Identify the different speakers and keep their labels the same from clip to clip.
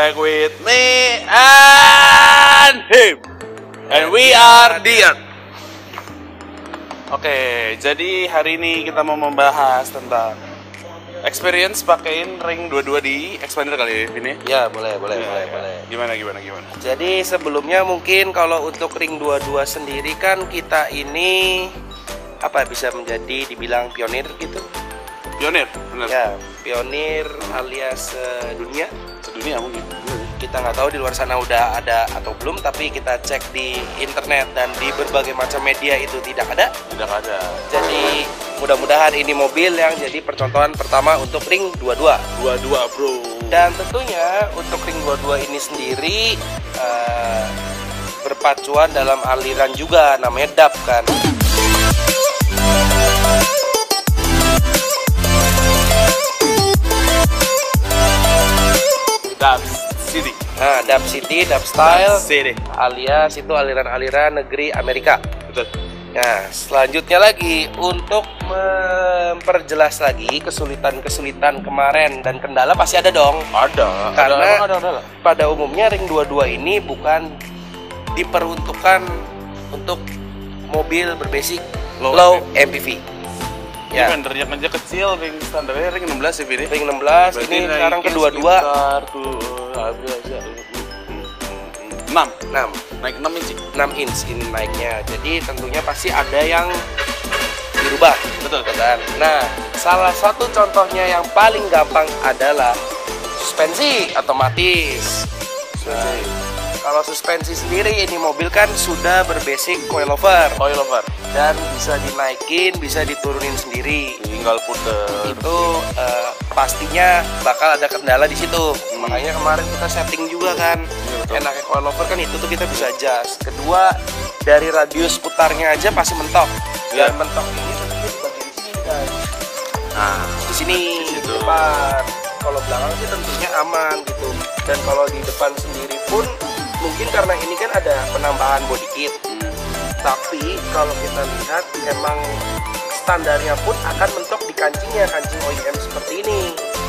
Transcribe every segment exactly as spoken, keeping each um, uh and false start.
Speaker 1: back with me and him, and we are the Earth. Oke, jadi hari ini kita mau membahas tentang experience pakein ring dua puluh dua di expander kali ini.
Speaker 2: Ya, boleh, boleh,
Speaker 1: Ya,
Speaker 2: boleh,
Speaker 1: ya.
Speaker 2: boleh.
Speaker 1: Gimana, gimana, gimana?
Speaker 2: Jadi sebelumnya mungkin kalau untuk ring dua puluh dua sendiri kan kita ini apa bisa menjadi dibilang pionir gitu.
Speaker 1: Pionir, benar.
Speaker 2: Ya, pionir alias uh, dunia.
Speaker 1: Sedunia mungkin.
Speaker 2: Kita nggak tahu di luar sana udah ada atau belum, tapi kita cek di internet dan di berbagai macam media itu tidak ada.
Speaker 1: Tidak ada.
Speaker 2: Jadi mudah-mudahan ini mobil yang jadi percontohan pertama untuk ring dua puluh dua.
Speaker 1: dua puluh dua, bro.
Speaker 2: Dan tentunya untuk ring dua puluh dua ini sendiri uh, berpacuan dalam aliran juga, namanya dub kan.
Speaker 1: Dub City.
Speaker 2: Nah, dub city, dub style,
Speaker 1: Dub City.
Speaker 2: alias itu aliran-aliran negeri Amerika.
Speaker 1: Betul.
Speaker 2: Nah, selanjutnya lagi untuk memperjelas lagi kesulitan-kesulitan kemarin dan kendala pasti ada dong.
Speaker 1: Ada.
Speaker 2: Karena
Speaker 1: ada, ada, ada, ada.
Speaker 2: pada umumnya ring dua puluh dua ini bukan diperuntukkan untuk mobil berbasic
Speaker 1: Low
Speaker 2: low, M P V.
Speaker 1: Ya.
Speaker 2: Ya,
Speaker 1: Rendernya aja kecil, ring standarnya ring enam belas ya, Vini?
Speaker 2: ring enam belas, ini sekarang ke dua puluh dua.
Speaker 1: enam.
Speaker 2: enam.
Speaker 1: Naik enam inci.
Speaker 2: enam inch ini naiknya. Jadi tentunya pasti ada yang dirubah.
Speaker 1: Betul.
Speaker 2: Kan? Nah, salah satu contohnya yang paling gampang adalah suspensi otomatis. Nah, kalau suspensi sendiri ini mobil kan sudah berbasic coilover
Speaker 1: Coilover.
Speaker 2: dan bisa dinaikin, bisa diturunin sendiri.
Speaker 1: Tinggal puter.
Speaker 2: Itu eh, pastinya bakal ada kendala di situ. Makanya kemarin kita setting juga kan.
Speaker 1: betul.
Speaker 2: Enaknya coilover kan itu tuh kita bisa adjust. Kedua, dari radius putarnya aja pasti mentok.
Speaker 1: Ya.
Speaker 2: Dan mentok ini tentunya di bagian sini guys.
Speaker 1: Nah,
Speaker 2: Di sini
Speaker 1: Di situ.
Speaker 2: depan. Kalau belakang sih tentunya aman gitu. Dan kalau di depan sendiri pun mungkin karena ini kan ada penambahan body kit. Tapi kalau kita lihat emang standarnya pun akan mentok di kancingnya, kancing O E M seperti ini.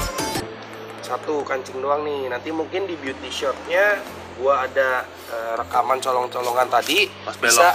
Speaker 2: Satu kancing doang nih. Nanti mungkin di beauty shopnya gua ada eh, rekaman colong-colongan tadi,
Speaker 1: Pas belok.
Speaker 2: bisa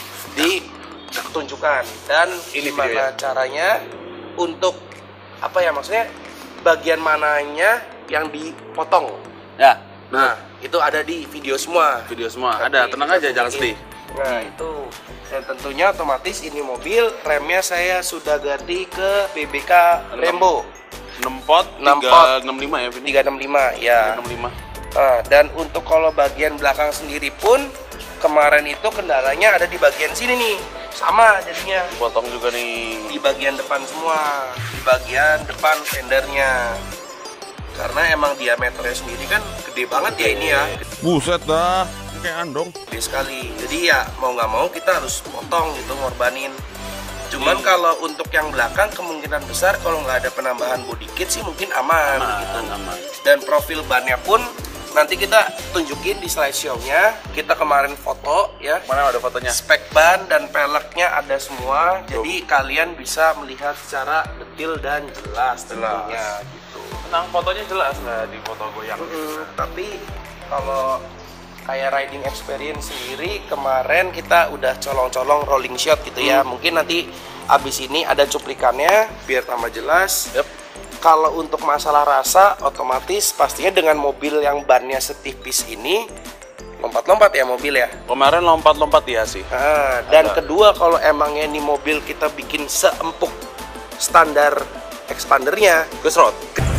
Speaker 2: ditunjukkan. Dan
Speaker 1: Ini
Speaker 2: gimana
Speaker 1: videonya.
Speaker 2: caranya untuk apa ya maksudnya bagian mananya yang dipotong.
Speaker 1: ya.
Speaker 2: Nah, itu ada di video semua.
Speaker 1: Video semua
Speaker 2: Nanti
Speaker 1: ada, tenang
Speaker 2: kita
Speaker 1: aja, jangan
Speaker 2: tunjukin.
Speaker 1: sedih.
Speaker 2: Nah, itu dan tentunya otomatis ini mobil remnya saya sudah ganti ke B B K Rembo
Speaker 1: enam pot,
Speaker 2: enam
Speaker 1: tiga
Speaker 2: pot.
Speaker 1: enam lima ya, Vini?
Speaker 2: tiga enam lima ya.
Speaker 1: enam lima.
Speaker 2: Ah, dan untuk kalau bagian belakang sendiri pun kemarin itu kendalanya ada di bagian sini nih. Sama jadinya
Speaker 1: Potong juga nih.
Speaker 2: di bagian depan semua, di bagian depan fendernya. Karena emang diameternya sendiri kan gede banget ya ini ya.
Speaker 3: Buset dah, kayak andong.
Speaker 2: Gede sekali. Jadi ya mau nggak mau kita harus potong gitu, ngorbanin. Cuman
Speaker 1: Hmm.
Speaker 2: kalau untuk yang belakang kemungkinan besar kalau nggak ada penambahan body kit sih mungkin aman,
Speaker 1: Aman,
Speaker 2: gitu.
Speaker 1: aman.
Speaker 2: Dan profil bannya pun nanti kita tunjukin di slideshow-nya. Kita kemarin foto ya.
Speaker 1: Mana ada fotonya?
Speaker 2: Spek ban dan peleknya ada semua. Jadi kalian bisa melihat secara detail dan jelas tentunya gitu.
Speaker 1: Nah, fotonya jelas nggak di foto goyang?
Speaker 2: Mm, tapi kalau kayak riding experience sendiri kemarin kita udah colong-colong rolling shot gitu ya. Mungkin nanti abis ini ada cuplikannya biar tambah jelas.
Speaker 1: Yep.
Speaker 2: Kalau untuk masalah rasa otomatis pastinya dengan mobil yang bannya setipis ini lompat-lompat ya mobil ya.
Speaker 1: Kemarin lompat-lompat ya sih.
Speaker 2: Nah, dan
Speaker 1: Ada.
Speaker 2: kedua kalau emangnya ini mobil kita bikin seempuk standar expandernya,
Speaker 1: Gesrot.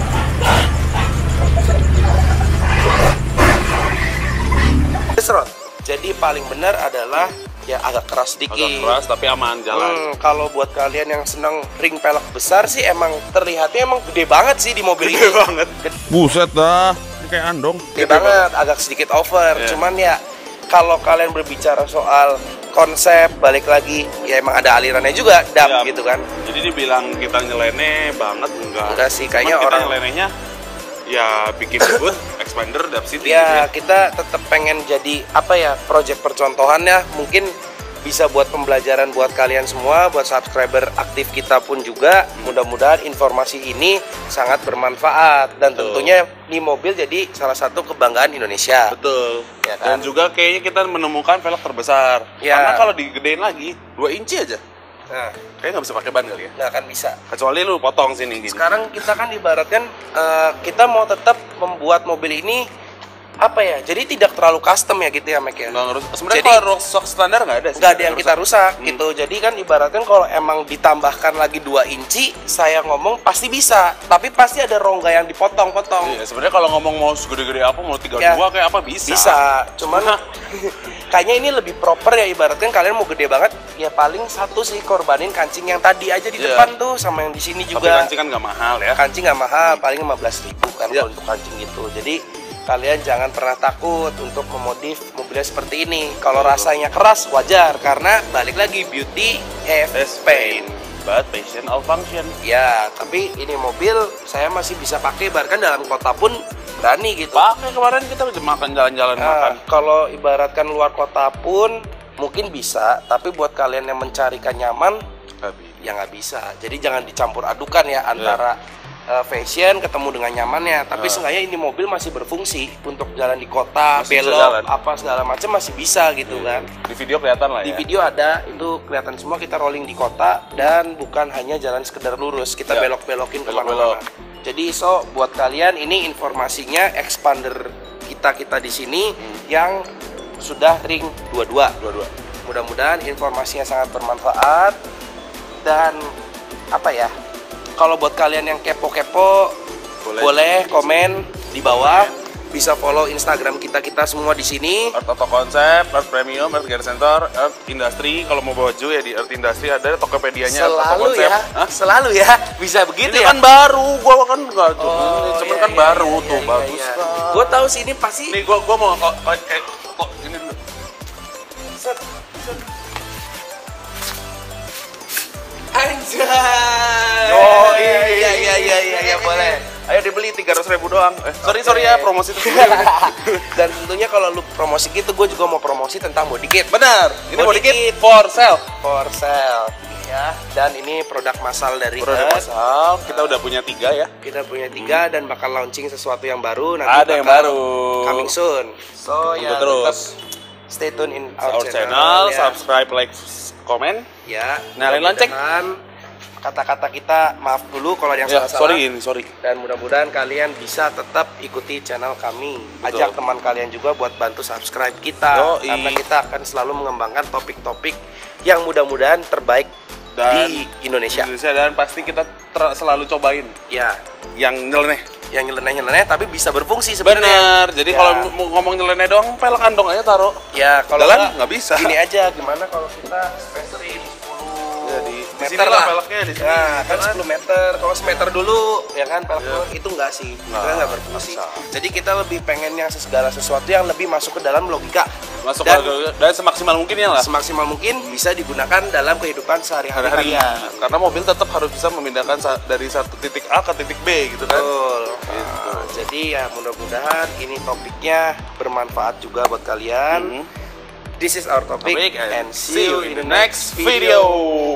Speaker 2: Gesrot. Jadi paling benar adalah ya agak keras sedikit.
Speaker 1: Agak keras tapi aman jalan.
Speaker 2: Hmm, kalau buat kalian yang senang ring pelek besar sih emang terlihatnya emang gede banget sih di mobil
Speaker 1: Gede
Speaker 2: ini.
Speaker 1: banget.
Speaker 3: Buset dah, kayak andong.
Speaker 2: Gede banget, agak sedikit over.
Speaker 1: Iya.
Speaker 2: Cuman ya kalau kalian berbicara soal konsep balik lagi ya emang ada alirannya juga dap
Speaker 1: Ya,
Speaker 2: gitu kan.
Speaker 1: Jadi dibilang kita nyeleneh banget enggak.
Speaker 2: Enggak sih,
Speaker 1: Cuman
Speaker 2: kayaknya
Speaker 1: kita
Speaker 2: orang-
Speaker 1: nyelenehnya ya bikin bus expander Dub City gitu
Speaker 2: Ya
Speaker 1: ya.
Speaker 2: kita tetap pengen jadi apa ya project percontohannya mungkin bisa buat pembelajaran buat kalian semua, buat subscriber aktif kita pun juga. Mudah-mudahan informasi ini sangat bermanfaat dan
Speaker 1: Betul.
Speaker 2: tentunya ini mobil jadi salah satu kebanggaan Indonesia.
Speaker 1: Betul.
Speaker 2: Ya kan?
Speaker 1: Dan juga kayaknya kita menemukan velg terbesar.
Speaker 2: Ya.
Speaker 1: Karena kalau digedein lagi dua inci aja.
Speaker 2: Nah,
Speaker 1: Kayaknya nggak bisa pakai ban kali ya.
Speaker 2: nggak akan bisa.
Speaker 1: Kecuali lu potong sini gini.
Speaker 2: Sekarang kita kan ibaratkan eh, kita mau tetap membuat mobil ini apa ya? Jadi tidak terlalu custom ya gitu ya, Mek ya.
Speaker 1: Nggak ngerus. Sebenarnya
Speaker 2: Jadi-
Speaker 1: kalau rockshox standar nggak ada sih.
Speaker 2: Nggak ada yang kita rusak
Speaker 1: Hmm.
Speaker 2: gitu. Jadi kan ibaratkan kalau emang ditambahkan lagi dua inci, saya ngomong pasti bisa. Tapi pasti ada rongga yang dipotong-potong.
Speaker 1: Iya, sebenarnya kalau ngomong mau segede-gede apa, mau tiga
Speaker 2: Ya.
Speaker 1: dua kayak apa bisa.
Speaker 2: Bisa. Cuman kayaknya ini lebih proper ya, ibaratkan kalian mau gede banget, ya paling satu sih korbanin kancing yang tadi aja di
Speaker 1: Iya.
Speaker 2: depan tuh sama yang di sini
Speaker 1: Tapi
Speaker 2: juga.
Speaker 1: kancing kan nggak mahal ya.
Speaker 2: Kancing nggak mahal, paling lima belas ribu kan
Speaker 1: Iya.
Speaker 2: kalau untuk kancing gitu. Jadi kalian jangan pernah takut untuk memodif mobilnya seperti ini. Kalau rasanya keras wajar karena balik lagi beauty is pain.
Speaker 1: But passion all function.
Speaker 2: Ya, tapi ini mobil saya masih bisa pakai bahkan dalam kota pun berani gitu.
Speaker 1: Pakai kemarin kita makan jalan-jalan
Speaker 2: Nah,
Speaker 1: makan.
Speaker 2: kalau ibaratkan luar kota pun mungkin bisa, tapi buat kalian yang mencarikan nyaman
Speaker 1: Tapi
Speaker 2: ya nggak bisa. Jadi jangan dicampur adukan ya antara uh, fashion ketemu dengan nyamannya. Tapi
Speaker 1: Ya.
Speaker 2: seenggaknya ini mobil masih berfungsi untuk jalan di kota,
Speaker 1: Masih bisa
Speaker 2: belok,
Speaker 1: jalan.
Speaker 2: apa segala macam masih bisa gitu kan.
Speaker 1: di video kelihatan lah
Speaker 2: Di
Speaker 1: ya.
Speaker 2: video ada itu kelihatan semua kita rolling di kota dan bukan hanya jalan sekedar lurus, kita
Speaker 1: Ya.
Speaker 2: belok-belokin
Speaker 1: Belok-belok.
Speaker 2: kemana-mana. Jadi so buat kalian ini informasinya expander kita kita di sini
Speaker 1: Hmm.
Speaker 2: yang sudah ring dua puluh dua.
Speaker 1: Dua-dua.
Speaker 2: Mudah-mudahan informasinya sangat bermanfaat dan apa ya? Kalau buat kalian yang kepo-kepo
Speaker 1: Boleh.
Speaker 2: boleh, komen di bawah, bisa follow Instagram kita kita semua di sini.
Speaker 1: Earth Auto Concept, Earth Premium, Earth Gear Center, Earth Industry. Kalau mau baju ya di Earth Industry ada Tokopedia-nya Earth Auto
Speaker 2: Selalu
Speaker 1: Concept.
Speaker 2: ya,
Speaker 1: Hah?
Speaker 2: selalu ya, bisa begitu
Speaker 1: Ini
Speaker 2: ya.
Speaker 1: kan baru, gua kan enggak tuh.
Speaker 2: Oh,
Speaker 1: Cuman
Speaker 2: iya,
Speaker 1: kan
Speaker 2: iya,
Speaker 1: baru
Speaker 2: iya,
Speaker 1: tuh,
Speaker 2: iya,
Speaker 1: bagus
Speaker 2: iya.
Speaker 1: kan.
Speaker 2: Gua tahu sih ini pasti.
Speaker 1: Nih gua gua mau kok kok kayak kok ini dulu.
Speaker 2: Set, set. Anjay.
Speaker 1: Oh,
Speaker 2: iya iya iya iya iya, iya boleh.
Speaker 1: Ayo dibeli tiga ratus ribu doang. Eh, sorry sorry ya promosi itu.
Speaker 2: Dan tentunya kalau lu promosi gitu, gue juga mau promosi tentang body kit.
Speaker 1: Benar. Ini
Speaker 2: Body
Speaker 1: body kit
Speaker 2: kit.
Speaker 1: for sale.
Speaker 2: For sale. Ya. Dan ini produk massal dari
Speaker 1: Produk
Speaker 2: Earth.
Speaker 1: masal. Kita udah punya tiga ya.
Speaker 2: Kita punya tiga dan bakal launching sesuatu yang baru. Nanti
Speaker 1: Ada yang
Speaker 2: bakal
Speaker 1: baru.
Speaker 2: coming soon. So ya
Speaker 1: terus.
Speaker 2: tetap stay tune in our,
Speaker 1: Our channel,
Speaker 2: ya.
Speaker 1: subscribe, like, komen.
Speaker 2: Ya.
Speaker 1: Nyalain lonceng.
Speaker 2: Mudah-mudahan kata-kata kita maaf dulu kalau ada yang
Speaker 1: Ya,
Speaker 2: salah-salah.
Speaker 1: sorry ini, sorry.
Speaker 2: Dan mudah-mudahan kalian bisa tetap ikuti channel kami.
Speaker 1: Betul.
Speaker 2: Ajak teman kalian juga buat bantu subscribe kita.
Speaker 1: Yoi.
Speaker 2: Karena kita akan selalu mengembangkan topik-topik yang mudah-mudahan terbaik
Speaker 1: Dan
Speaker 2: di Indonesia.
Speaker 1: Indonesia dan pasti kita ter- selalu cobain
Speaker 2: Ya,
Speaker 1: yang nyeleneh.
Speaker 2: yang nyeleneh-nyeleneh tapi bisa berfungsi sebenarnya.
Speaker 1: Bener. Jadi
Speaker 2: Ya.
Speaker 1: kalau mau ngomong nyeleneh doang, pelek kandong aja taruh.
Speaker 2: Ya, kalau
Speaker 1: Jalan
Speaker 2: nggak,
Speaker 1: nggak bisa.
Speaker 2: Gini aja, gimana kalau kita spacerin sepuluh
Speaker 1: Ya, di- di
Speaker 2: meter
Speaker 1: sini lah
Speaker 2: lah.
Speaker 1: peleknya, di sini.
Speaker 2: Nah, kan sepuluh meter. Kalau semeter dulu, ya kan pelek
Speaker 1: Ya.
Speaker 2: itu enggak sih. Itu
Speaker 1: Nggak,
Speaker 2: nggak berfungsi.
Speaker 1: nggak bisa.
Speaker 2: Jadi kita lebih pengen yang segala sesuatu yang lebih masuk ke dalam logika.
Speaker 1: Masuk
Speaker 2: Dan
Speaker 1: ke dan semaksimal mungkin ya lah.
Speaker 2: semaksimal mungkin bisa digunakan dalam kehidupan sehari-hari
Speaker 1: Hari-hari.
Speaker 2: kalian.
Speaker 1: Karena mobil tetap harus bisa memindahkan sa- dari satu titik A ke titik B gitu kan.
Speaker 2: Betul. Nah, jadi ya mudah-mudahan ini topiknya bermanfaat juga buat kalian.
Speaker 1: Hmm.
Speaker 2: This is our topic,
Speaker 1: Topik,
Speaker 2: and see you in the next
Speaker 1: video.
Speaker 2: video.